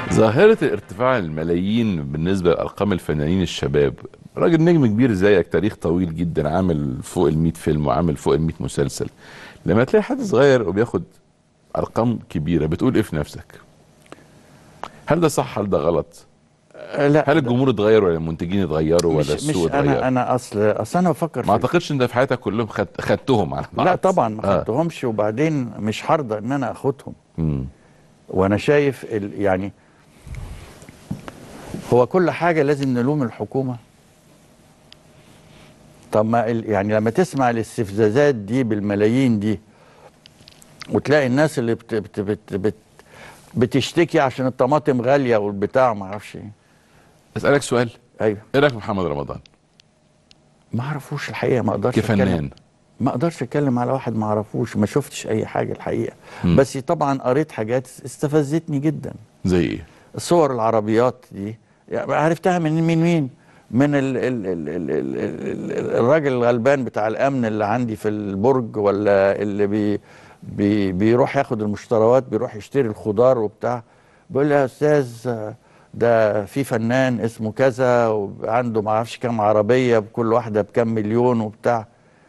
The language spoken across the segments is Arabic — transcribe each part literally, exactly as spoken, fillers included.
ظاهرة ارتفاع الملايين بالنسبة لأرقام الفنانين الشباب، راجل نجم كبير زيك، تاريخ طويل جدا، عامل فوق المية فيلم وعامل فوق المية مسلسل. لما تلاقي حد صغير وبياخد أرقام كبيرة بتقول إيه في نفسك؟ هل ده صح؟ هل ده غلط؟ آه، لا هل ده الجمهور اتغير ولا المنتجين اتغيروا ولا مش السوق مش اتغير؟ انا انا اصل اصل انا بفكر ما في. أعتقدش إن ده في حياتك كلهم خد... خدتهم على لا بعض. طبعا ما آه. خدتهمش، وبعدين مش هرضى ان انا اخدهم. مم. وانا شايف ال يعني هو كل حاجه لازم نلوم الحكومه. طب ما ال يعني لما تسمع الاستفزازات دي بالملايين دي، وتلاقي الناس اللي بت بت بت بت بتشتكي عشان الطماطم غاليه والبتاع ما اعرفش ايه. أسألك سؤال، ايوه. إيه رأيك في محمد رمضان ما اعرفوش الحقيقه، ما اقدرش اتكلم. كفنان؟ ما اقدرش اتكلم على واحد ما اعرفوش، ما شفتش اي حاجه الحقيقه. مم. بس طبعا قريت حاجات استفزتني جدا. زي إيه؟ صور العربيات دي يعني عرفتها من مين مين من ال ال ال ال ال ال الراجل الغلبان بتاع الامن اللي عندي في البرج، ولا اللي بي بي بيروح ياخد المشتريات، بيروح يشتري الخضار وبتاع، بيقول لي يا استاذ ده في فنان اسمه كذا وعنده ما اعرفش كام عربيه بكل واحده بكام مليون وبتاع،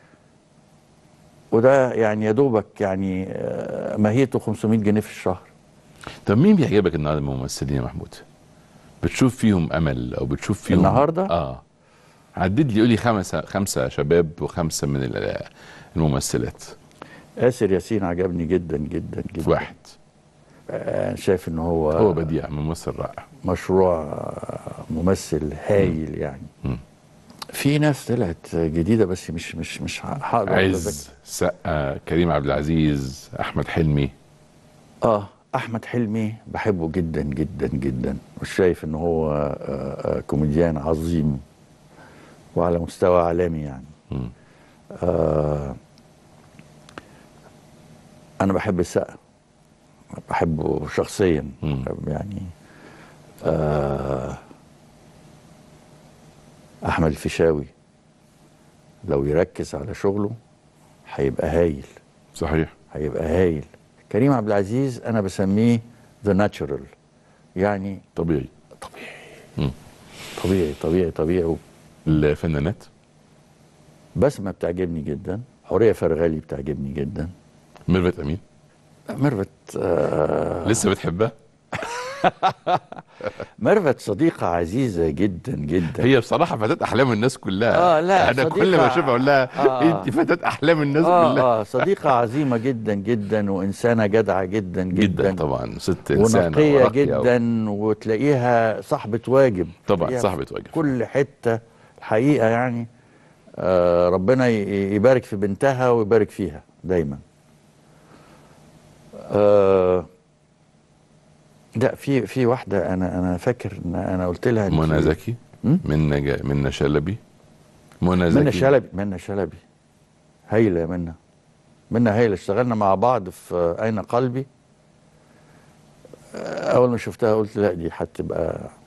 وده يعني يا دوبك يعني آه، ماهيته خمسمية جنيه في الشهر. طب مين بيعجبك النهارده من الممثلين يا محمود؟ بتشوف فيهم امل او بتشوف فيهم النهارده اه عدد لي، قولي خمسه خمسه شباب وخمسه من ال- الممثلات. آسر ياسين عجبني جدا جدا في جدا. واحد آه، شايف ان هو هو بديع، ممثل رائع. مشروع آه، ممثل هايل يعني. مم. في ناس طلعت جديده بس مش مش مش هقدر عز، سقا، كريم عبد العزيز، احمد حلمي. اه احمد حلمي بحبه جدا جدا جدا، وشايف ان هو آه، آه، كوميديان عظيم وعلى مستوى عالمي يعني. مم. آه انا بحب السقا، بحبه شخصيا. مم. يعني آه احمد الفيشاوي لو يركز على شغله هيبقى هايل، صحيح. هيبقى هايل. كريم عبد العزيز انا بسميه ذا ناتشورال، يعني طبيعي. طبيعي. مم. طبيعي طبيعي طبيعي. الفنانات، بسمة بتعجبني جدا، حورية فرغلي بتعجبني جدا. ميرفت امين ميرفت آه لسه بتحبها؟ ميرفت صديقة عزيزة جدا جدا. هي بصراحه فتاة احلام الناس كلها. اه لا انا كل صديقة ما اشوفها اقول لها آه انت فتاة احلام الناس كلها. اه اه صديقة عظيمة جدا جدا، وإنسانة جدعة جدا جدا جدا، طبعا، ست انسانه ونقية وراقيه و... جدا، وتلاقيها صاحبة واجب. طبعا تلاقيها في صاحبة واجب. كل حتة الحقيقة يعني. آه ربنا ي- يبارك في بنتها ويبارك فيها دايما. آه لا في في واحدة أنا أنا فاكر إن أنا قلت لها أنت. منى زكي، م? منى جا... منى شلبي، منى منى زكي. شلبي منى شلبي هايلة يا منى. منى هايلة، اشتغلنا مع بعض في أين قلبي. آه، أول ما شفتها قلت لا دي هتبقى